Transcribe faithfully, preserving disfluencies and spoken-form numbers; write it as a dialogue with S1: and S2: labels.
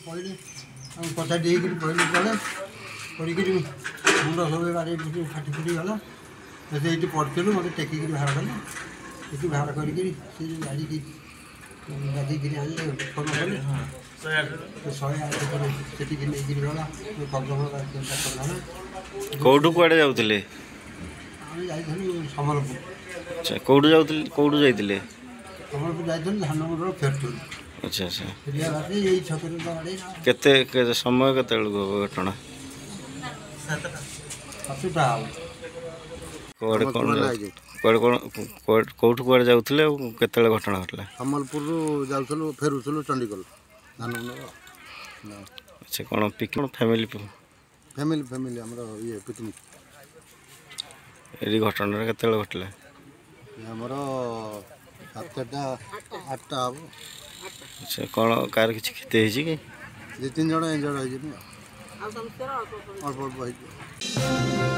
S1: पड़े पचा दी पड़े तले पड़ी मुंड सब बारे फाटी फुटी गला ये पड़ू मत टेक बाहर कले टेक बाहर कर गाड़ी की गाड़ी आने फोन कले शहे आठ से नहीं गला करदम
S2: कौटू कुआड़े जाऊले
S1: आम जाइलु सम्बलपुर।
S2: अच्छा कौटू जाऊले कौटू जाइले
S1: सम्बलपुर जाइलु धान मुंडर फेरतु।
S2: अच्छा अच्छा
S1: फेरिया बाटे यही छक
S2: केते के समय केते घटना
S1: सातटा
S2: कुआड़े कौन कुआड़े कौन कौटू कुआड़े जाऊले केते घटना घटला
S1: सम्बलपुर जाऊँ फेरुलु चंडीगढ़ धान मुंडर।
S2: अच्छा कौन पिक फैमिली
S1: फैमिली फैमिली आमर ये पिकनिक
S2: ये घटना केते घटला
S1: आमर सातटा आठटा हम।
S2: अच्छा कौन कार किसी क्षति कि
S1: दु तीन जन इंजर्ड हो अल्प अल्प।